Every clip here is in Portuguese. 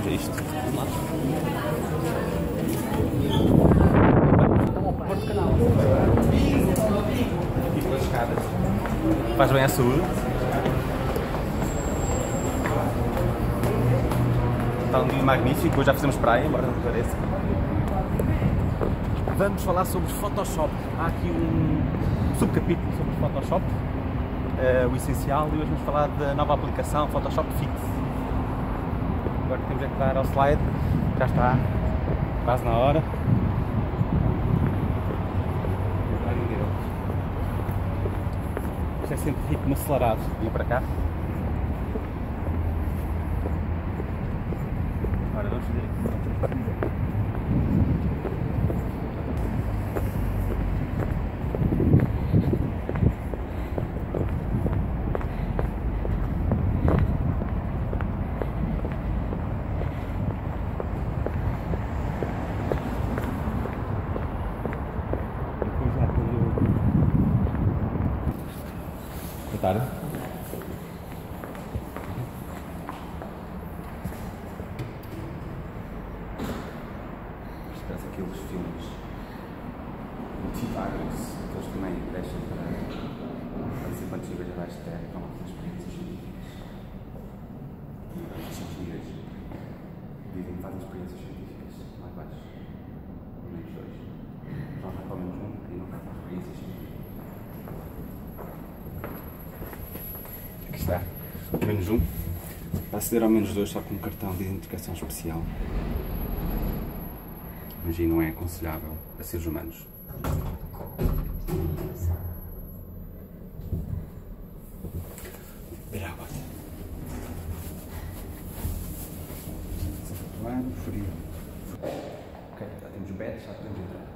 Veja isto. Porto Canal. Aqui pelas escadas. Faz bem à saúde. Está um dia magnífico, hoje já fizemos praia, embora não pareça. Vamos falar sobre Photoshop. Há aqui um subcapítulo sobre Photoshop, o essencial, e hoje vamos falar da nova aplicação Photoshop Fix. Agora temos é que dar ao slide, já está quase na hora. Isto é sempre ritmo acelerado. Vem para cá. Agora vamos fazer aqui. Boa tarde. Parece aqueles filmes motiváveis, aqueles também deixam para ser quantos níveis abaixo de terra, com algumas experiências científicas. Os científicos dizem que fazem experiências científicas mais baixas, pelo menos dois. Nós não comemos um e não fazem experiências científicas. Aqui está, menos um. Para aceder ao menos dois só com um cartão de identificação especial. Mas aí não é aconselhável a seres humanos. Beber água. Claro, frio. Ok, já temos o bed, já podemos entrar.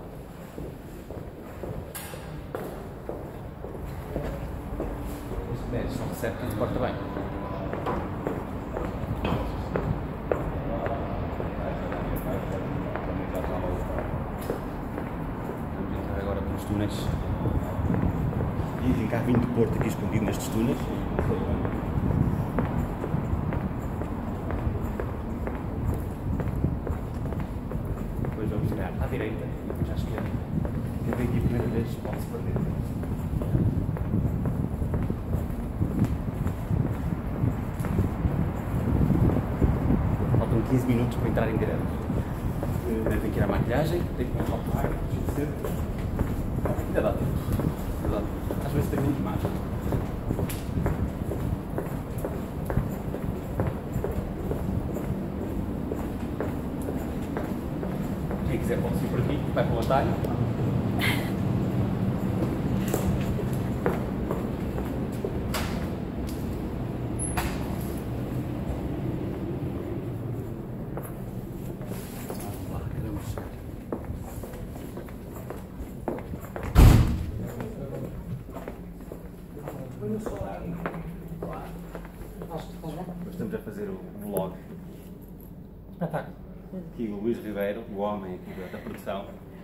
Este bed só recebe quem se porta bem. Túneis. Dizem que há vinho de Porto aqui escondido nestes túneis. Depois vamos virar à direita e depois à esquerda. Quem vem aqui a primeira vez pode se perder. Faltam 15 minutos para entrar em direto. Devem ir à maquilhagem, tem que começar a parar, esquecer. Ainda dá tempo. Às vezes tem muito mais. Quem quiser pode subir por aqui, vai para o atalho. Estamos a fazer o vlog. Espetáculo. Aqui o Luís Ribeiro, o homem aqui da produção.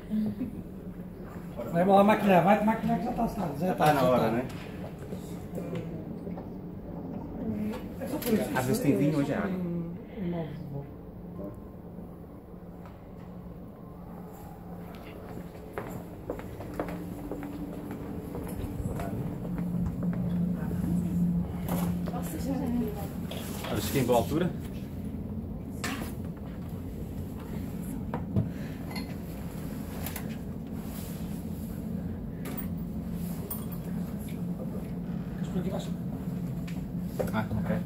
Vai lá maquilhar, vai-te maquilhar que já está tarde. Já está na hora, não é? Às vezes tem vinho, hoje é água. Olha, cheguei em boa altura. Ah, ok.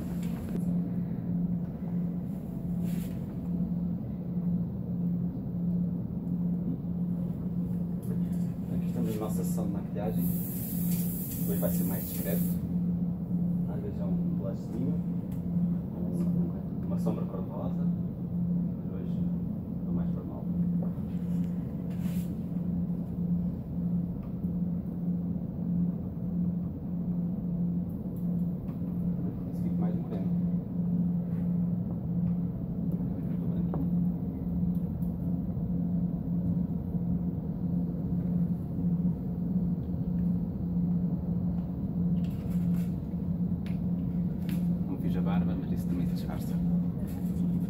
Aqui estamos na nossa sessão de maquilhagem. Depois vai ser mais discreto. Às vezes é um blushzinho, uma sombra cor-de-rosa. Hoje é mais formal. Fico mais moreno. Não fiz a barba, mas isso também se disfarça.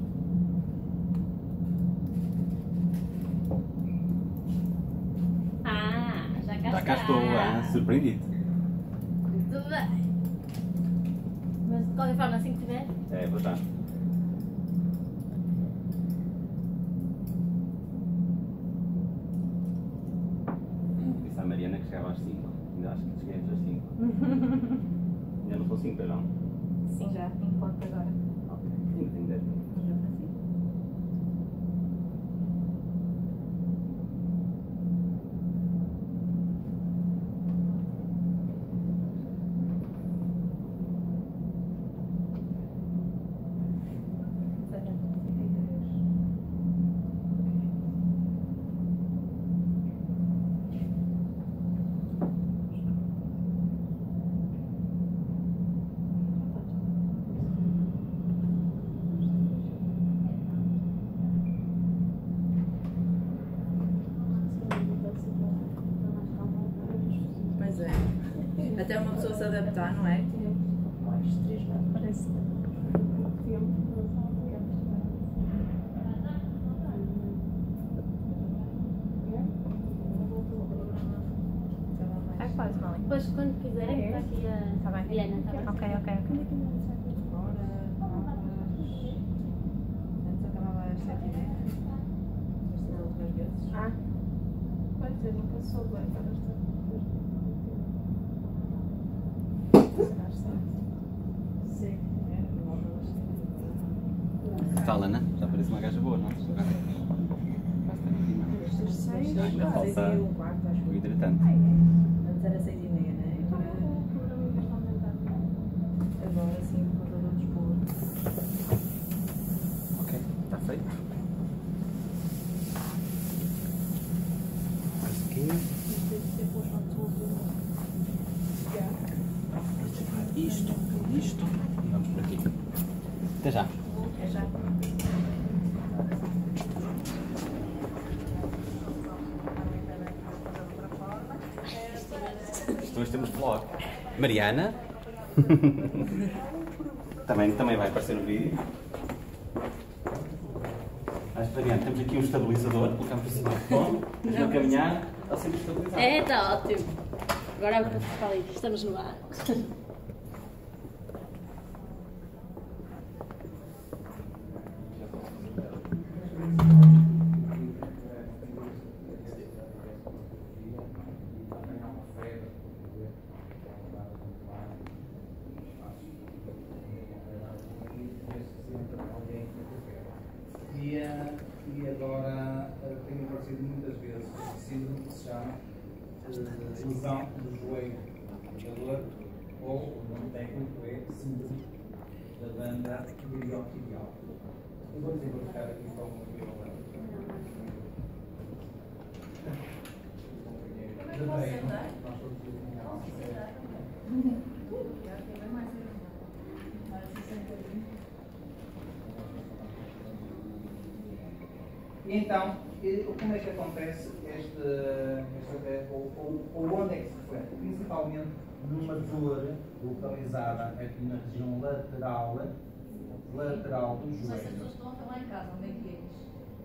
cá estou, surpreendido. Muito bem. Mas de qualquer forma, assim que tiver. É verdade. Disse à Mariana que chegava às 5. Ainda acho que cheguei antes às 5. Ainda não sou 5, não? Sim, já. Em ponto agora. Ok. Ainda tenho 10 minutos. Pois é. Até uma pessoa se adaptar, não é? Parece. É quase, Molly. Depois, quando quiserem, está aqui Tá a bem. Diana. Tá bem? Ok. Antes acabava às 7h30. Estas outras vezes. Ah, pois eu nunca soube agora Sim. Tal, Ana? Já parece uma gaja boa, não? Já está aqui. Ainda falta 6h15, acho. o hidratante. Antes era 6h30, né? Agora sim, por causa do desporto. Ok, está feito. Mais um pouquinho. Isto e vamos por aqui. Até já. É já. Hoje temos vlog. Mariana. também vai aparecer no vídeo. Mas Mariana, temos aqui um estabilizador. Colocamos assim mais bom. Temos a caminhar. Está sempre estabilizado. É, está ótimo. Agora é o que eu falei. Estamos no ar. E agora tem acontecido muitas vezes o síndrome que se chama lesão do joelho jogador, ou o nome técnico é síndrome da banda iliotibial. Eu vou desenvolver aqui para o meu Então, como é que acontece ou onde é que se reflete? Principalmente numa dor localizada aqui na região lateral do joelho. As pessoas estão a falar em casa, onde é que eles?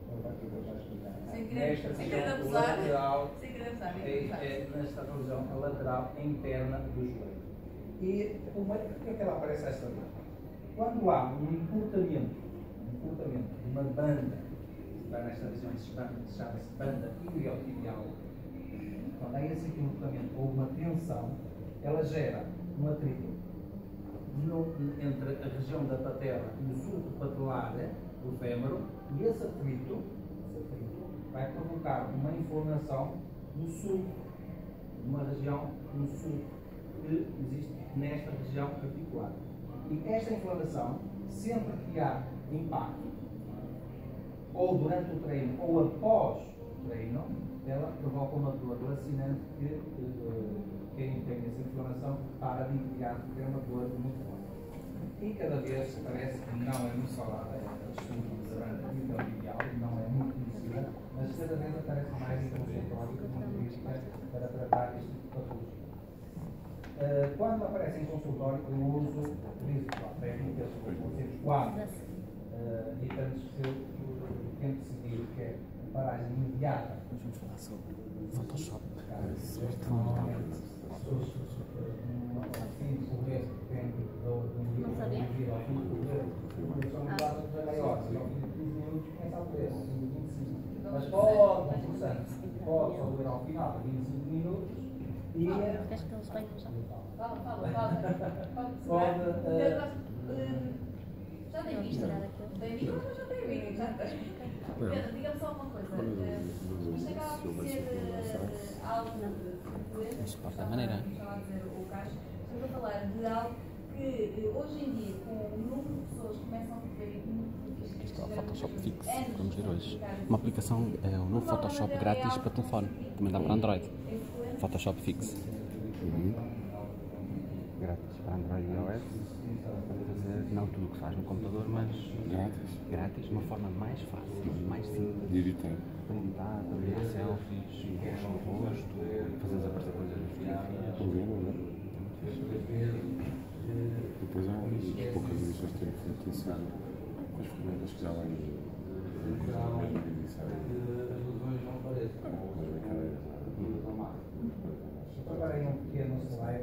Nesta região abusar. lateral, Sem querer abusar. nesta região lateral interna do joelho. E por que é que ela aparece esta dor? Quando há um encurtamento de uma banda, está nesta região que se chama-se banda iliotibial, quando há esse encurtamento ou uma tensão, ela gera um atrito entre a região da patela e o sulco patelar do fémur, e esse atrito vai provocar uma inflamação no sulco, numa região no sulco que existe nesta região articular. E esta inflamação, sempre que há impacto, ou durante o treino ou após o treino, ela provoca uma dor lacinante que quem tem essa inflamação para de imediato ter uma dor muito forte. E cada vez parece que não é muito falada, a síndrome da banda iliotibial, não é muito conhecida, mas cada vez aparece mais em consultório como clínica para tratar este tipo de patologia. Quando aparece em consultório, eu utilizo técnicas ou conceitos quase, e tanto se eu tento seguir, que é a paragem imediata Hoje vamos falar sobre Photoshop. Não sabia? Mas pode, pode só ver ao final, 25 minutos, e Queres que eles venham já? Fala. pode. Já tem visto? Tem visto? Mas já tem visto. Já tem. Pedro, diga-me só uma coisa. Isto acaba por ser algo de Isto parte da maneira. Estava a dizer o Carlos. Estamos a falar de algo que hoje em dia, com o número de pessoas que começam a ver Isto é o Photoshop Fix que vamos ver hoje. Uma aplicação, é o novo Photoshop grátis para telefone. Também dá para Android. Photoshop Fix. Grátis para Android e iOS. Para fazer não tudo o que faz no computador, mas grátis, de uma forma mais fácil, mais simples. De editar. Para editar, para tirar selfies, mexer no rosto, fazer desaparecer coisas nas fotografias. Problema, não é? Depois há as poucas edições que tenho feito isso com as ferramentas que já vêm mesmo de edição. As brincadeiras. Agora em um pequeno slide,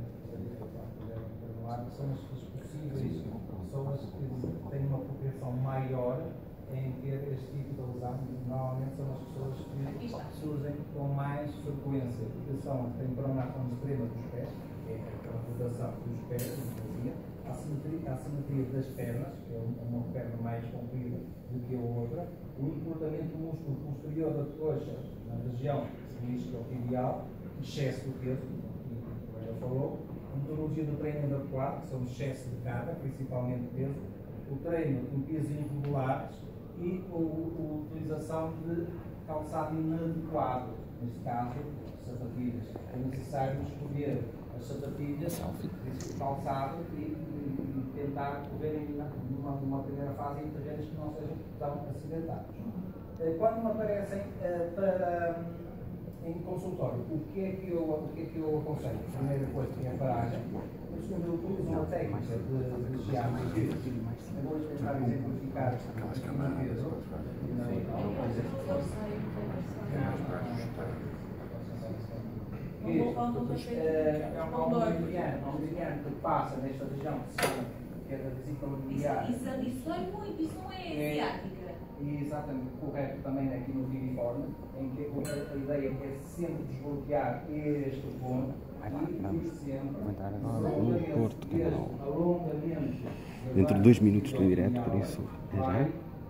são as possíveis pessoas que têm uma propensão maior em ter este tipo de lesão. Normalmente são as pessoas que surgem com mais frequência, porque têm pronação extrema dos pés, que é a rotação dos pés, a assimetria das pernas, que é uma perna mais comprida do que a outra, o encurtamento do músculo posterior da coxa na região isquiotibial, excesso de peso, como ela falou, a metodologia do treino inadequado, que são excesso de carga, principalmente peso, o treino em pesos irregulares e a utilização de calçado inadequado, neste caso, sapatilhas. É necessário escolher as sapatilhas, esse calçado e tentar correr numa primeira fase em terrenos que não sejam tão acidentados. Quando me aparecem em consultório, o que é que eu aconselho? A primeira coisa que é a paragem. O segundo, eu utilizo uma técnica de geometria. Eu vou tentar exemplificar aqui uma vez. É um mediano que passa nesta região, que é da vesícula biliar. Isso dói muito, isso não é ciática. Exatamente, correto também aqui no piriforme, em que a ideia é sempre desbloquear este ponto e sempre alongamento. Dentro de 2 minutos estou em direto, por isso é já.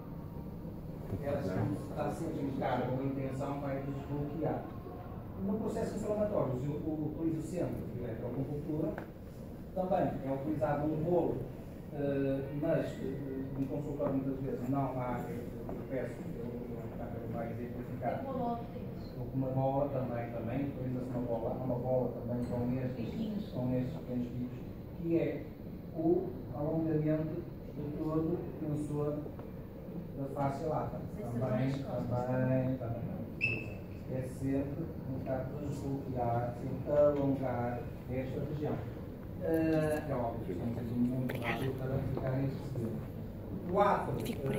Ela está sempre em carga com a intenção vai desbloquear. No processo inflamatório, eu utilizo sempre a eletroacupuntura. Também é utilizado um rolo, mas no consultório muitas vezes não há, eu peço, eu vai exemplificar. Ou com uma bola também utiliza-se uma bola também com estes pequenos bicos, que é o alongamento de todo o tensor da face lata. Também. É sempre tentar desbloquear, sempre alongar esta região. É óbvio, tem que ser muito rápido para ficar em segundo. 4.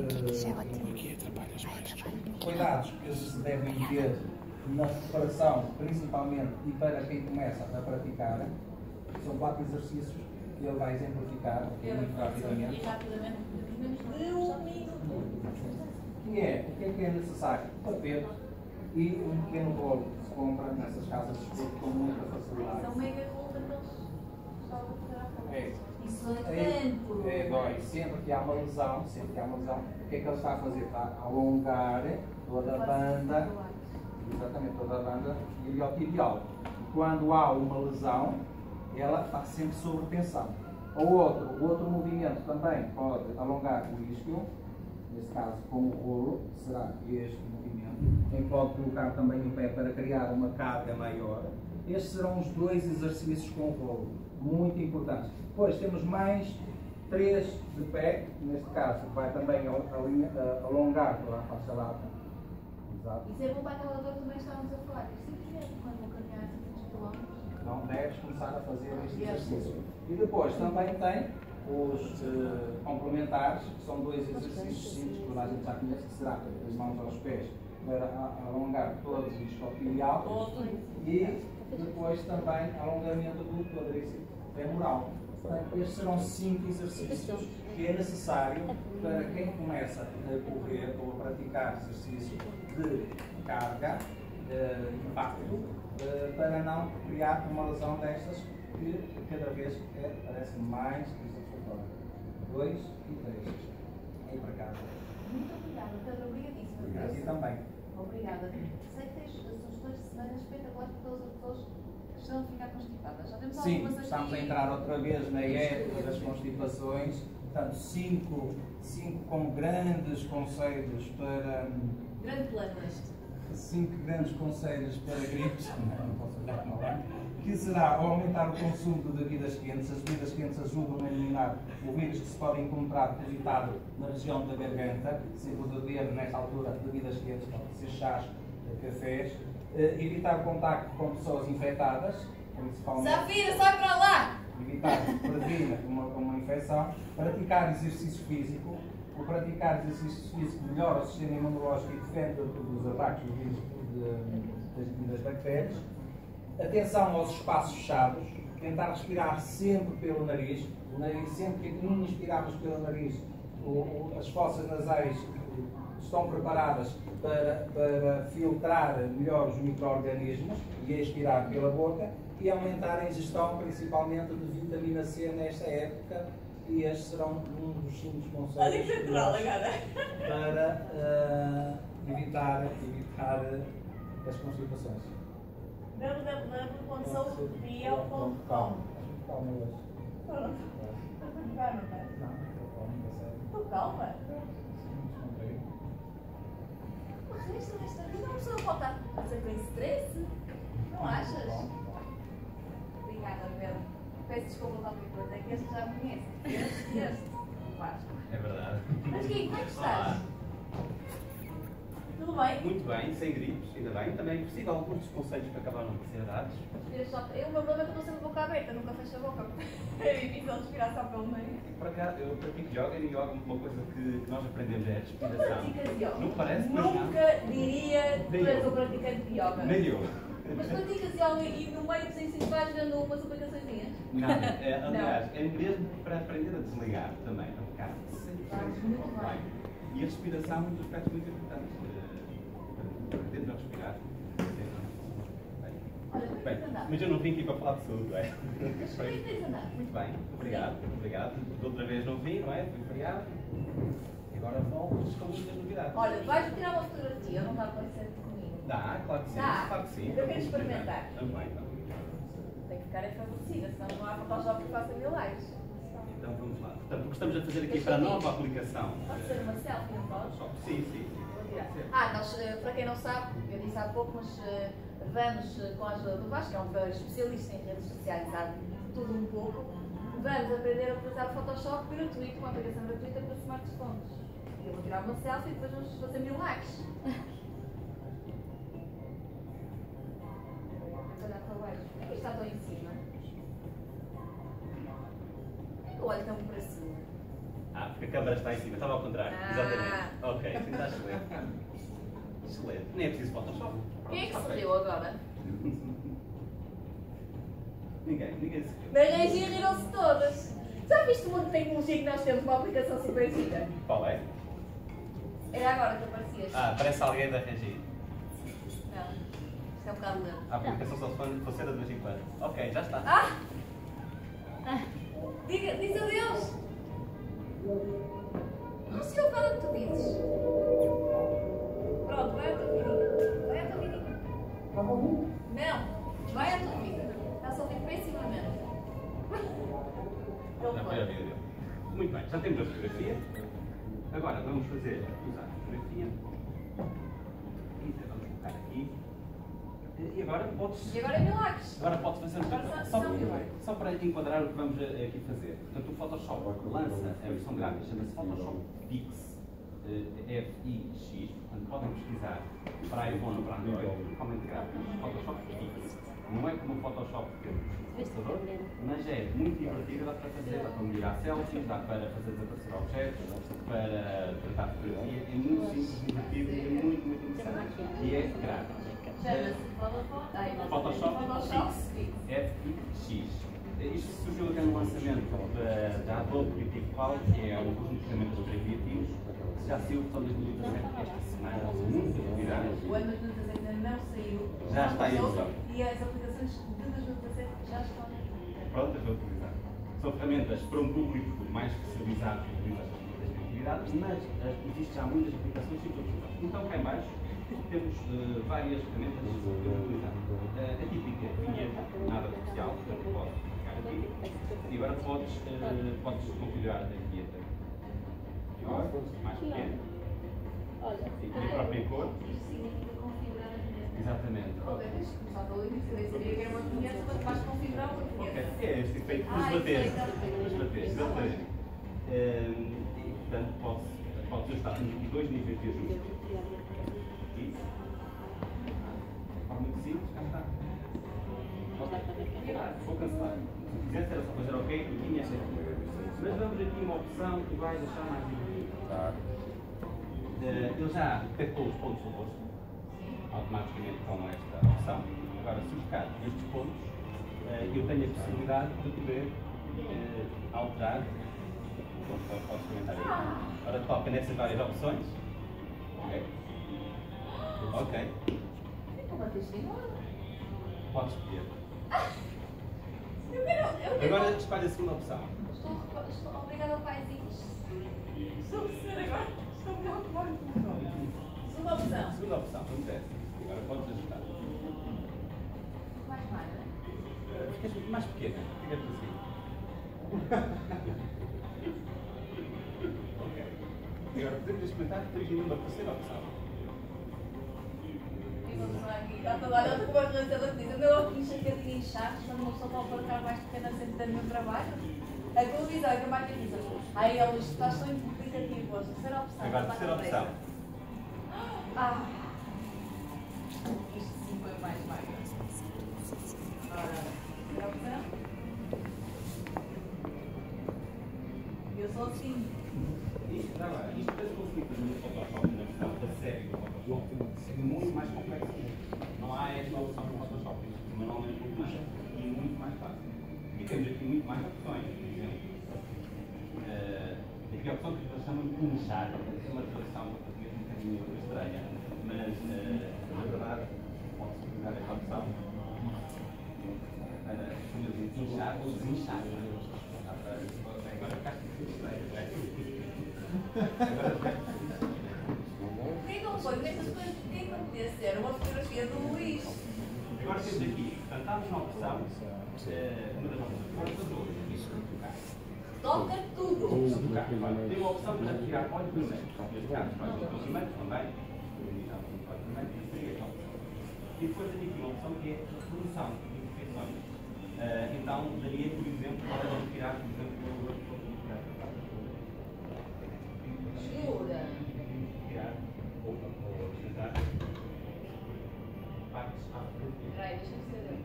Cuidados que se devem ter na preparação, principalmente, e para quem começa a praticar, são 4 exercícios que ele vai exemplificar muito rapidamente. De 1 minuto. O que é necessário? Tapete e um pequeno rolo que se compra nessas casas de estudo com muita facilidade. São mega rolos daqueles. Isso É, dói. Sempre que há uma lesão, o que é que ele está a fazer? Está a alongar toda a banda, exatamente, toda a banda iliotibial. E quando há uma lesão, ela está sempre sob tensão. O outro movimento também pode alongar o isquio, neste caso com o rolo, será este movimento. Quem pode colocar também o pé para criar uma carga maior. Estes serão os 2 exercícios com o rolo, muito importantes. Depois temos mais 3 de pé, neste caso vai também alongar toda a faixa lata. Exato. Isso é bom para aquela dor que também estávamos a falar. Simplesmente quando vou caminhar 5 km. Não deves começar a fazer este exercício. E depois também tem os complementares, que são 2 exercícios simples que toda a gente já conhece, que será as mãos aos pés para alongar todo o isquiotibial e depois também alongamento do quadríceps femoral. Portanto, estes serão 5 exercícios que é necessário para quem começa a correr ou a praticar exercício de carga, de impacto, para não criar uma lesão destas que cada vez parece mais desafiadora. 2 e 3. Aí para casa. Muito obrigada, Pedro. Obrigadíssima. Obrigado. E também. Obrigada. Sei que tens sugestões de semanas espetaculares para todas as pessoas que estão a ficar constipadas. Já temos Sim, algumas estamos a aqui. entrar outra vez na época das constipações. Portanto, 5 com grandes conselhos para. Grande plano este. 5 grandes conselhos para gripes, não posso olhar mal, que será aumentar o consumo de bebidas quentes. As bebidas quentes ajudam a eliminar o vírus que se pode encontrar depositado na região da garganta. Se beber nesta altura bebidas quentes, pode ser chás, cafés. Evitar o contacto com pessoas infectadas, principalmente. Zafira, sai para lá! Evitar que previna uma infecção. Praticar exercício físico. O praticar exercício físico melhora o sistema imunológico e defende dos ataques do vírus das bactérias. Atenção aos espaços fechados. Tentar respirar sempre pelo nariz. O nariz, sempre que inspiramos pelo nariz, as fossas nasais estão preparadas para filtrar melhor os micro-organismos e expirar pela boca e aumentar a ingestão principalmente de vitamina C nesta época. E estes serão um dos 5 conselhos para evitar as constipações. www.saudebio.com. Calma hoje. Pronto. Vai, não vai? Não, Estou calma. O resto desta vida uma pessoa pode estar a ser com estresse. Não achas? Obrigada, Pedro. Peço desculpa por qualquer coisa, é que este já me conhece. Este. Vasco. É verdade. Mas Gui, como é que estás? Olá. Tudo bem? Muito bem, sem gripes, ainda bem. Também é possível alguns dos conselhos que acabaram de ser dados. O meu problema é que eu estou sempre de boca aberta, nunca fecho a boca. É difícil respirar só pelo meio. Por acaso, eu pratico yoga e yoga, uma coisa que nós aprendemos é a Tu respiração. praticas yoga? Não parece, mas não. Nunca diria que tu Nem és eu. um praticante de yoga. Nem eu. Mas praticas yoga e no meio dos ensinos vais dando umas aplicaçõezinhas? Nada. Aliás, é mesmo para aprender a desligar também, para ficar Muito bem. E a respiração é um dos aspectos muito importantes. Aprendemos a respirar. Olha, como é que Bem, tens andado? mas eu não vim aqui para falar de saúde, não é? Como é que tens andado? Muito bem, obrigado, obrigado. Da outra vez não vim, não é? Fui feriado. E agora volto com muitas novidades. Olha, vais tirar uma fotografia, não está a aparecer comigo. Dá, claro que sim, Dá. claro que sim. Eu quero experimentar. Vamos bem, Tem que ficar favorecida, senão não há Photoshop que faça mil likes. Então vamos lá. Portanto, o que estamos a fazer aqui para a nova aplicação. Pode ser uma selfie, não pode? Sim, sim. Vou tirar. Nós, para quem não sabe, eu disse há pouco, mas vamos, com a ajuda do Vasco, que é um especialista em redes sociais, sabe tudo um pouco, vamos aprender a utilizar o Photoshop gratuito, uma aplicação gratuita para smartphones. Eu vou tirar uma selfie e depois vamos fazer 1000 likes. Vou olhar para baixo. Por que isto está tão em cima? O olho tão para cima. Porque a câmara está em cima, estava ao contrário. Exatamente. Ok, sim, está excelente. Excelente. Nem é preciso Photoshop. Quem é que se riu agora? Ninguém se riu. Na regia riram-se todas. Já viste o mundo de tecnologia que nós temos uma aplicação super gira? Qual é? Era agora que aparecias. Parece alguém da Regi. Não. Isto é um bocado lento. A aplicação só funciona de vez em quando. Ok, já está. Diz adeus! Não sei o que tu dizes. Pronto, vai à tua vidinha. Vai à tua vidinha. Não, vai à tua vida. Está só defensivamente. Já foi a vida dele. Muito bem, já temos a fotografia. Agora vamos fazer, usar a fotografia. E vamos colocar aqui. E agora podes. E agora é milagres. Agora podes fazer Agora só, são milagres. só para enquadrar o que vamos aqui fazer. Portanto, o Photoshop lança a versão gráfica, chama-se Photoshop Fix, FIX. Portanto, podem pesquisar para iPhone ou para Android, totalmente grátis. Photoshop Fix. Não é como o Photoshop que temos no computador, mas é muito divertida, dá para fazer, dá para mirar selfies, dá para fazer desaparecer objetos, para tratar fotografia, é muito simples, divertido e é muito interessante. E é grátis. Chama-se Photoshop FX. Isto surgiu até no lançamento da Adobe Creative Cloud, que é um conjunto de ferramentas para criativos, que já saiu para 2017 esta semana, muitas novidades. O ano de 2017 ainda não saiu. Já está em uso. E as aplicações de 2017 já estão prontas a utilizar. São ferramentas para um público mais especializado que utiliza estas atividades, mas existem já muitas aplicações que utilizam. Então, cá em baixo, temos várias ferramentas para utilizar. A típica vinheta, nada especial, portanto, pode clicar aqui. E agora podes configurar a vinheta. Agora, mais pequena. E a própria cor. Isto significa configurar a vinheta. Exatamente. Ok, deixa eu começar pelo início. Eu nem sabia que era uma vinheta, mas vais configurar uma vinheta. Ok, é este efeito dos bateres. Exatamente. E, portanto, podes ajustar. Temos aqui dois níveis de ajuste. Aqui. De forma muito simples, cá está. Vou cancelar. Se quisesse era só fazer ok e tinha esta aqui. Mas vamos aqui uma opção que vai deixar mais divertido. Ele já detectou os pontos do rosto, automaticamente com esta opção. Agora, se buscar estes pontos, eu tenho a possibilidade de poder alterar. Posso comentar aí. Agora toca nessas várias opções. Ok. Ok. Podes escolher. Agora escolhe a segunda opção. Estou obrigada ao paizinhos. Estou a perceber agora. Estou muito. Segunda opção. Segunda opção, vamos ver. Agora podes ajustar. Mais, não é? Ficas mais pequena, fica assim. Ok. Agora podemos experimentar que temos uma terceira opção. E vamos lá aqui. Já estou agora com a realizadora que diz: andou aqui enxergadinha em chaves, quando uma pessoa pode colocar mais pequena sem ter nenhum trabalho. A televisão é que a máquina diz: aí a luz está só implicativo. A terceira opção. Agora a terceira opção. Ah! Isto sim foi mais magro. Ora, terceira opção. Eu sou assim. Isto para conseguir fazer no Photoshop, na versão da série do Photoshop, é muito mais complexo. Não há esta opção no Photoshop, isto manualmente funciona e é muito mais fácil. E temos aqui muito mais opções, por exemplo. Aqui a opção que eles chamam de pinchar, é uma tradução um bocadinho estranha, mas na verdade pode-se utilizar esta opção para pinchar ou desinchar. Agora ficaste estranho, não é? Quem não foi nestas coisas, quem não podia ser uma fotografia do Luís? Agora temos aqui, portanto, estamos na opção, uma das opções, agora tocar. Toca tudo! Tocar. Tem uma opção para retirar óleo primeiro. Neste caso, pode ser primeiro também. E depois tem aqui uma opção que é a solução de imperfeições. Então, daria, por exemplo, para retirar, por exemplo, Jura? retirar ou acrescentar partes à fotografia. Espera aí, deixa-me saber.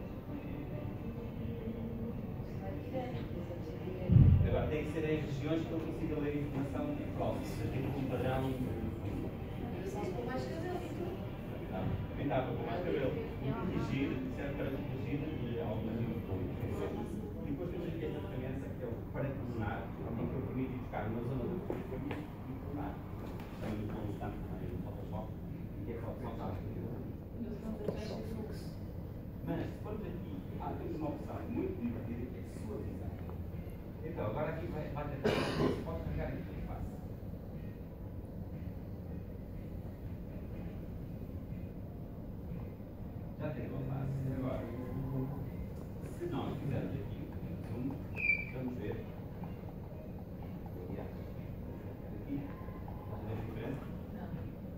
Agora, tem que ser em regiões que eu consiga ler a informação próxima. Tem que um padrão. Só com mais cabelo. Também dava com mais cabelo. Corrigir, serve para corrigir algumas imperfeições. E depois temos aqui esta ferramenta que é o para clonar, em que eu permito buscar uma zona do fotografia e clonar. Tem um constante no Photoshop, que é a Photoshop. Mas, se formos aqui, temos uma opção muito divertida que é suavizar. Então, agora aqui vai ter que pode carregar em interface. Já tem uma face. Agora, se nós fizermos aqui um zoom, vamos ver. Aqui, estás a ver a diferença? Não.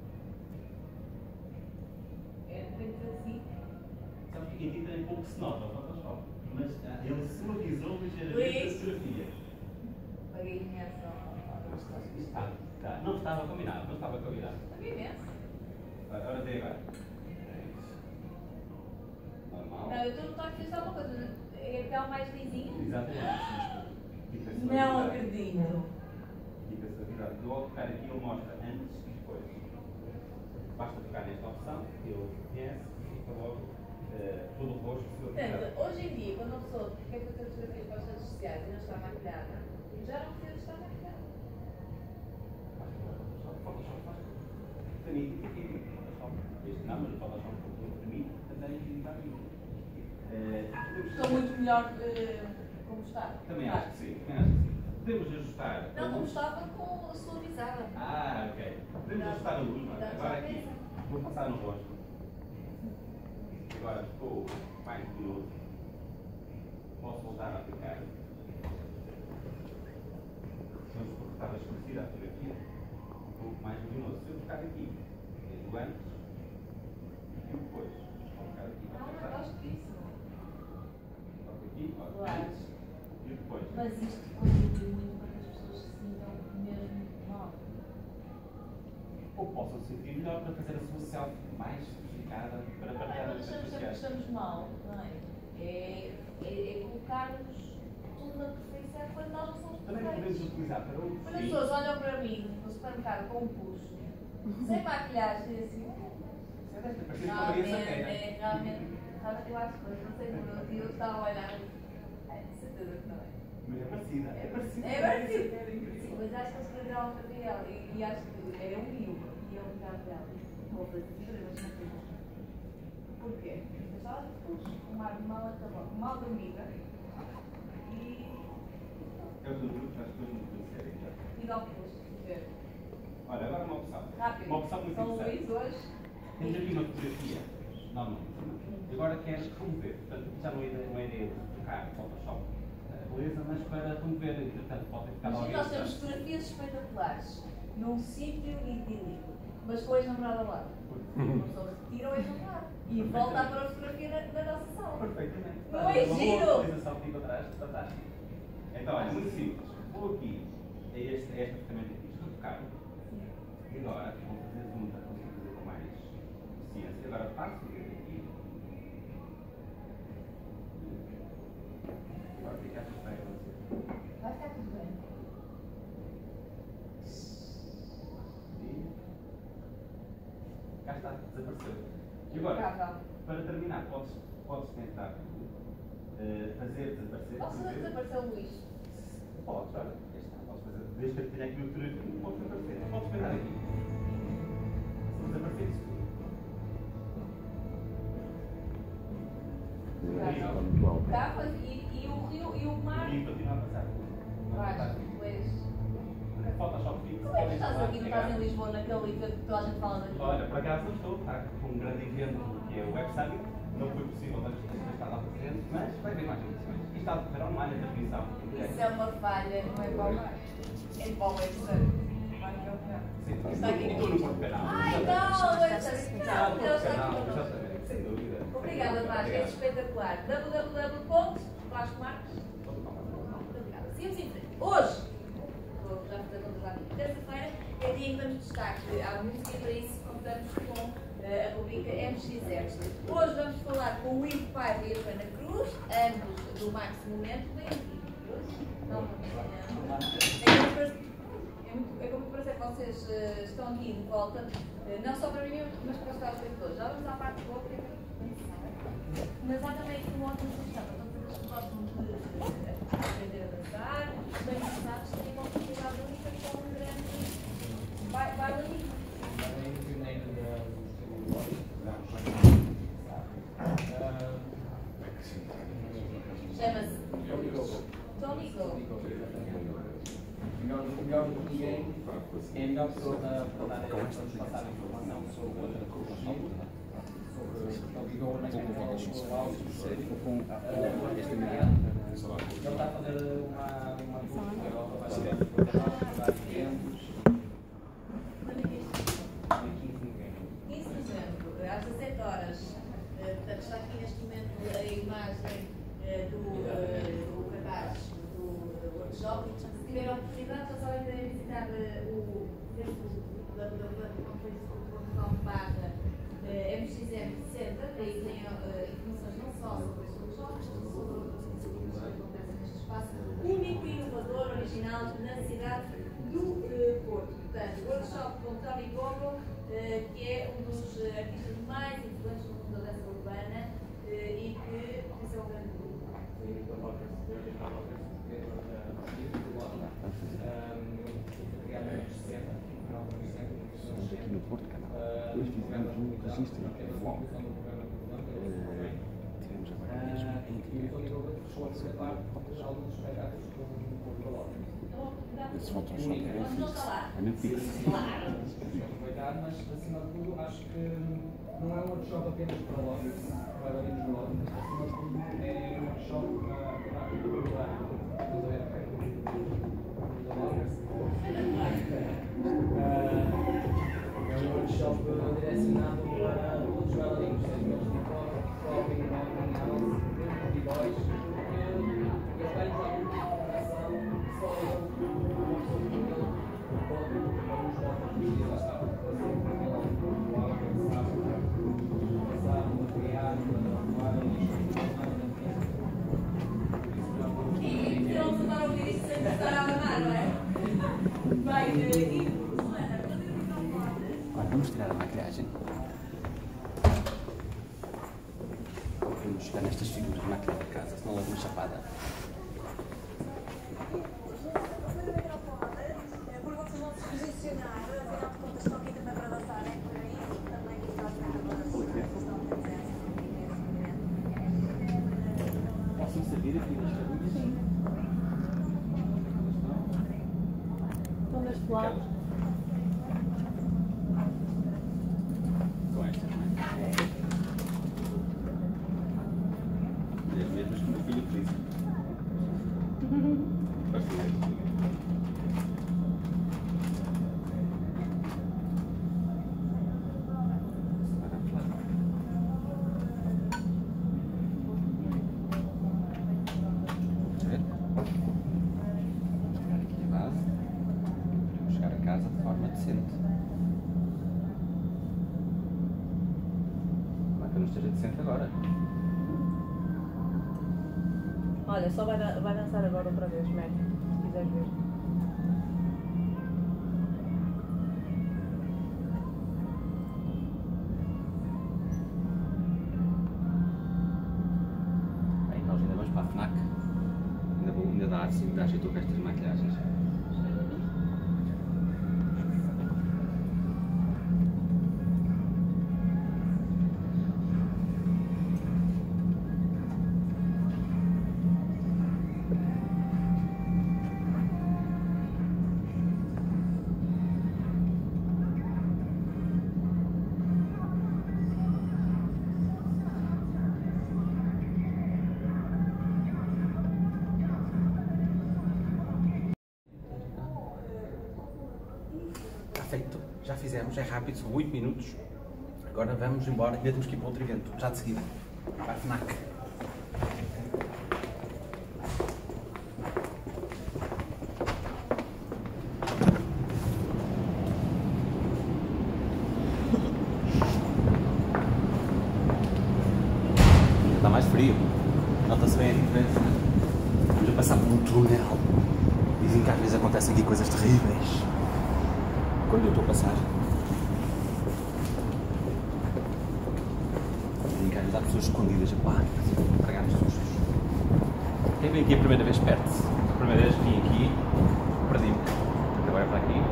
É feito assim. Sabe que aqui também pouco se nota o Photoshop, mas ele suavizou ligeiramente a Luís. fotografia. Paguei imenso. Não estava combinado, não estava combinado. Paguei imenso. Agora tem agora. normal. Não, eu estou a notar que fez alguma coisa. É a pele mais lisinha? Exatamente. Fica Não acredito. Fica suavizado. Eu ao tocar aqui ele mostra antes e depois. Basta tocar nesta opção, que ele conhece, e fica logo todo o rosto suavizado. Portanto, hoje em dia, quando uma pessoa quer fazer fotografias para as redes sociais e não está maquilhada, já não precisa estar maquilhada. Photoshop faz. Permite, este não, mas o Photoshop permite também editar vídeo. Estou muito melhor como está. Também acho que sim. Podemos ajustar. Não, como estava com suavizada. Ah, ok. Podemos ajustar a luz, mas agora aqui vou passar no rosto. Agora ficou mais luminoso. Posso voltar a aplicar. Vamos cortar a escurecida a fotografia. Um pouco mais luminoso. Se eu tocar aqui, vejo antes e depois. Vou tocar aqui. Ah, gosto disso. Toco aqui, olha, Claro. antes e depois. Mas isto contribui muito para que as pessoas se sintam mesmo mal. Ou possam sentir melhor para fazer a sua selfie mais sofisticada para partilhar Quando nas achamos redes sempre que sociais. estamos mal, não é? É colocar-nos tudo na perfeição quando nós não somos Também podemos perfeitos. utilizar para outros Quando as fins. pessoas olham para mim no supermercado com um puxo, sem maquilhagem, e assim, Parece que poderia ser feita. realmente, eu acho que não sei por eu estava a olhar, certeza que não é. Mas é parecida. É parecida. É parecido. Sim, mas acho que eles perderam o material e acho que era um rio e é um bocado dela. Vou fazer mas não fiz. Porquê? Eu estava de puxo, com ar mal dormida e É o do grupo, já estou no terceiro. e dá o puxo. Ver. Olha, agora uma opção. Rápido. Uma opção muito São interessante. Luís hoje. Temos aqui uma fotografia normal. E agora queres remover. Portanto, já não é ideia de tocar Photoshop beleza, mas para remover, entretanto, podem ficar Mas alguém. nós temos fotografias espetaculares num sítio idílico, mas com a ex-namorada lá. Uma pessoa retira o ex-namorado e volta para a fotografia da nossa sala. Perfeitamente. Não é Uma giro? boa utilização que fica atrás, fantástico. Então, olha, muito simples. Vou aqui, a esta ferramenta aqui, estou a tocar. E agora, vou fazer zoom para conseguir fazer com mais eficiência. Agora passo o dedo aqui. Agora, o que é que achas que vai acontecer? Vai ficar tudo bem. E cá está, desapareceu. E agora, para terminar, podes tentar fazer desaparecer. Posso fazer desaparecer o Luís? Podes, olha, podes fazer. Desde que eu tenha aqui o fotografia, podes desaparecer. Podes esperar aqui. Se desaparecer isso tudo. Tá, e o rio e o mar. E continuar a passar. Vais, depois. Photoshop fixa. Como é que estás aqui, não estás em Lisboa, naquele evento que toda a gente fala daqui? Olha, por acaso não estou, está com um grande evento que é o Web Summit. Não foi possível antes estar lá presente, mas vai haver mais edições. E está a decorrer online a transmissão. Isso é uma falha, não é para o mar. É para o Web Summit. Vai que é o melhor. Sim, Está aqui. e tu no Porto Canal. Ai, não, o Web Summit. Ah, Não, no ele Porto está Canal, aqui. exatamente, sem dúvida. Obrigada, Vasco, é espetacular. www.vascomarques. Muito obrigada. Seguimos em frente. Hoje, vou já fazer contas lá, terça-feira, é dia em que damos destaque à música e para isso contamos com a rubrica MXR. Hoje vamos falar com o Ivo Paiva e a Joana Cruz, ambos do Max Momento. Bem-vindos. Não, é como parece que vocês estão aqui de volta, não só para mim, mas para os telespectadores. Já vamos à parte boa, que é mas há também aqui uma outra sugestão para todas as que gostam de aprender a dançar, bem interessados, têm uma oportunidade única com um grande bailarino. Chama-se Tony Go. Melhor do que ninguém, é a melhor pessoa para dar para nos passar informação sobre o Go na carreira do áudio. Ele está a fazer uma busca agora para dar eventos. Em 15 de dezembro, às 17 horas, portanto, está aqui neste momento a imagem do cartaz do workshop. Se tiver a oportunidade, já sabem que devem visitar o Facebook www.facebook.com/MXM Center, aí tem informações não Universidade do Porto. Portanto, workshop com Tony Gogo, que é um dos artistas mais influentes no mundo da dança urbana e que esse é um grande grupo. Aqui no Porto Canal, hoje fizemos um registro de vlog. Tivemos agora mesmo em direto. Esse Photoshop é bem fixe, é muito fixe. Mas, acima de tudo, acho que não é um workshop apenas para lojas, para lojas, acima de tudo, é um workshop para a cultura urbana. É um workshop direcionado para todos os bailarinos, seja eles de hip-hop, popping, rocking, house, b-boys, porque eles têm já muito de preparação, só eu, uma pessoa que pode nos dar uma vida, lá está, para fazer o algo pensado, passar, uma criar, uma atuar, E vamos tentar ouvir isto sem estar a amar, não é? Bem, Agora vamos tirar a maquilhagem. Vamos chegar nestas figuras de maquilhagem de casa, senão levo uma chapada. Porque vocês vão se posicionar, afinal de contas estão aqui também para dançarem, por aí também estão a Posso servir aqui nas cabeças? Sim. Estão deste lado. Com esta, não é? É as mesmas que o meu filho utiliza. Agora. Olha, só vai dançar agora outra vez, Mac, se quiseres ver. Bem, nós ainda vamos para a FNAC. Ainda dá assim, dá jeito com estas maquilhagens. Feito, já fizemos, é rápido, são 8 minutos. Agora vamos embora, ainda temos que ir para outro evento, já de seguida, para a FNAC. Está mais frio, nota-se bem a diferença. Vamos a passar por um túnel. Dizem que às vezes acontecem aqui coisas terríveis quando eu estou a passar. Dizem que às vezes há pessoas escondidas para pregar os sustos. Quem vem aqui a primeira vez perde-se. A primeira vez que vim aqui, perdi-me. Agora é para aqui.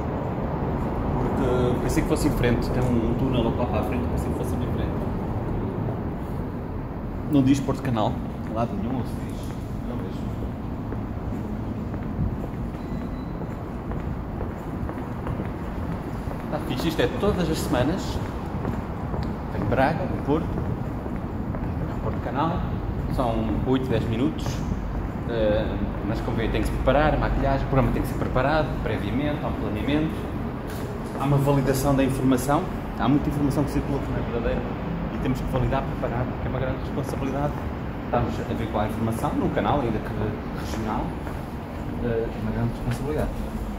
Porque pensei que fosse em frente, tem um túnel lá à frente, pensei que fosse em frente. Não diz Porto Canal, de lado nenhum, ou se diz, não vejo. Está fixe, isto é todas as semanas. Venho de Braga, do Porto, Porto Canal, são 8, 10 minutos, mas como vê, tem que se preparar, a maquilhagem, o programa tem que ser preparado previamente, há um planeamento, há uma validação da informação, há muita informação que circula que não é verdadeira e temos que validar, preparar, porque é uma grande responsabilidade. Estamos a veicular a informação num canal, ainda que regional, é uma grande responsabilidade.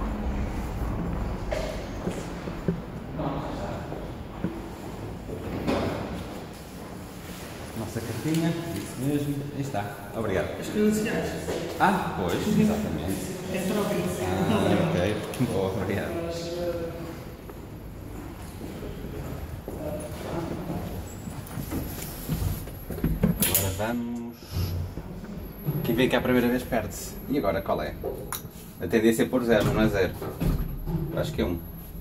Nossa cartinha, isso mesmo, aí está, obrigado. As credenciais? Ah, pois, exatamente. É troca. Ok. Boa, obrigado. Agora vamos... Quem vem cá a primeira vez perde-se. E agora qual é? A tendência é pôr 0, não é 0. Acho que é 1.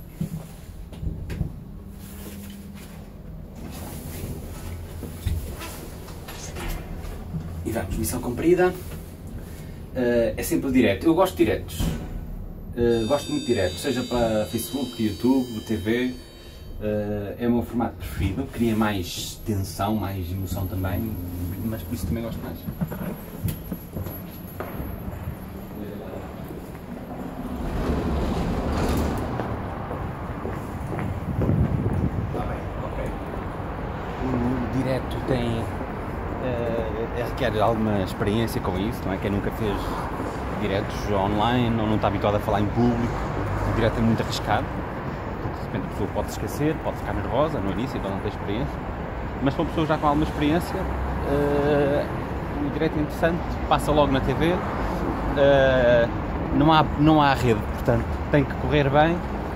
E vamos, missão cumprida. É sempre o direto. Eu gosto de diretos. Gosto muito de diretos, seja para Facebook, YouTube, TV. É o meu formato preferido. Cria mais tensão, mais emoção também, mas por isso também gosto mais. O direto tem... requer alguma experiência com isso, não é? Quem nunca fez diretos online ou não está habituado a falar em público, o direto é muito arriscado, porque de repente a pessoa pode se esquecer, pode ficar nervosa no início, então não tem experiência, mas para uma pessoa já com alguma experiência, o direto é interessante, passa logo na TV, não há rede, portanto tem que correr bem,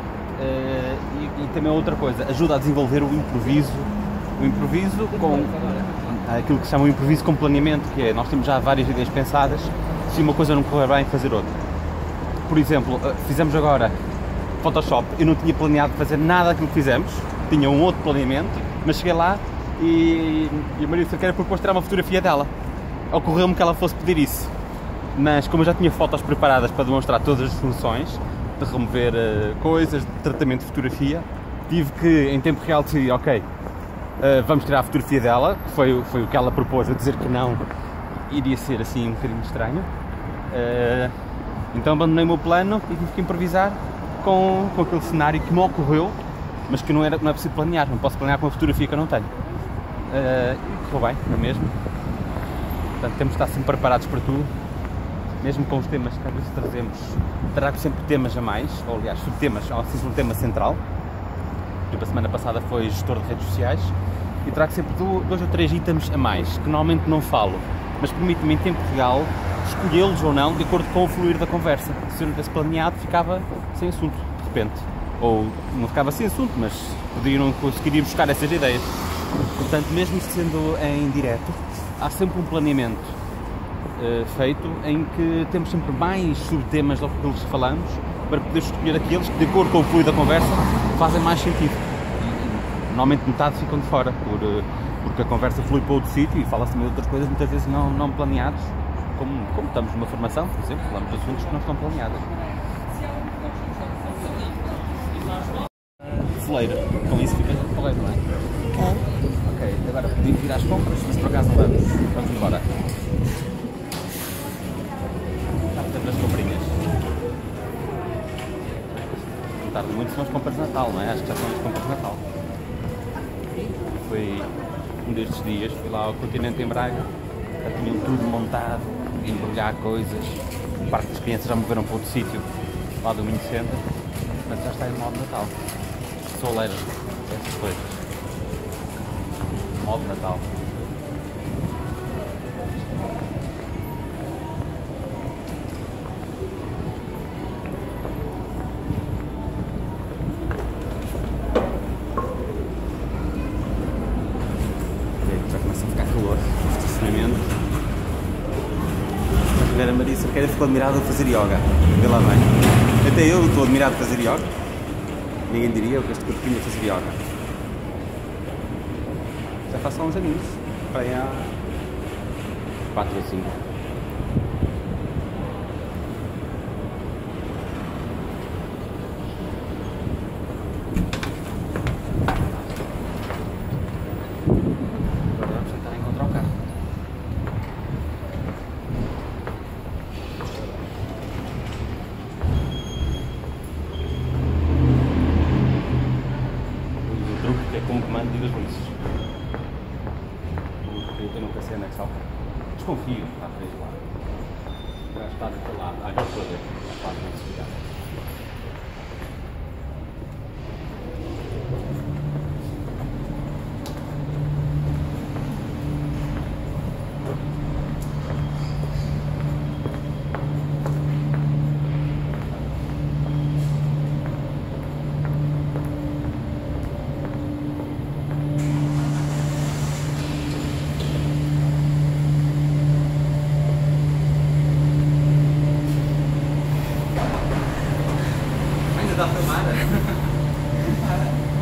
e também outra coisa, ajuda a desenvolver o improviso com aquilo que se chama o improviso com planeamento, que é, nós temos já várias ideias pensadas, se uma coisa não correr bem, fazer outra. Por exemplo, fizemos agora Photoshop, eu não tinha planeado fazer nada daquilo que fizemos, tinha um outro planeamento, mas cheguei lá e a Maria Cerqueira propôs tirar uma fotografia dela. Ocorreu-me que ela fosse pedir isso, mas como eu já tinha fotos preparadas para demonstrar todas as soluções, de remover coisas, de tratamento de fotografia, tive que, em tempo real, decidir, ok, vamos tirar a fotografia dela, foi o que ela propôs, a dizer que não iria ser assim um bocadinho estranho. Então abandonei o meu plano e tive que improvisar com aquele cenário que me ocorreu, mas que não é preciso planear, não posso planear com uma fotografia que eu não tenho. E correu bem, não é mesmo? Portanto, temos de estar sempre preparados para tudo, mesmo com os temas que às vezes trazemos, trago sempre temas a mais, ou aliás, subtemas, ou sempre um tema central. A semana passada foi gestor de redes sociais e trago sempre 2 ou 3 itens a mais, que normalmente não falo, mas permite-me em tempo real escolhê-los ou não de acordo com o fluir da conversa. Se eu não tivesse planeado, ficava sem assunto, de repente. Ou não ficava sem assunto, mas não conseguiria buscar essas ideias. Portanto, mesmo sendo em direto, há sempre um planeamento feito em que temos sempre mais subtemas do que falamos, para poder escolher aqueles que, de acordo com o fluido da conversa, fazem mais sentido. E, normalmente metade ficam de fora, porque a conversa flui para outro sítio e fala-se de outras coisas muitas vezes não planeados, como estamos numa formação, por exemplo, falamos de assuntos que não estão planeados. Foleiro, com isso fica foleiro, não é? Ok, agora podemos ir às compras, mas por acaso não vamos embora. Já fizemos as comprinhas. Tarde muito são as compras de Natal, não é? Acho que já são as compras de Natal. Foi um destes dias, fui lá ao Continente em Braga, já tinham tudo montado, embrulhar coisas, o parque das crianças já moveram para outro sítio, lá do Minho Center, portanto já está em modo Natal. Soleira, essas coisas. Modo Natal. A Maria Cerqueira ficou admirada a fazer yoga. Vê lá bem. Até eu estou admirado a fazer yoga. Ninguém diria que este corpinho a fazer yoga. Já faço há uns aninhos. Para aí há 4 ou 5. Agora vamos tentar encontrar o carro. Com o comando de 2 luzes. Eu nunca sei onde é que está o carro. Desconfio, está a 3 lá. Já está daquele lado. Já estou a ver. Já está a desviar. Ainda está filmada?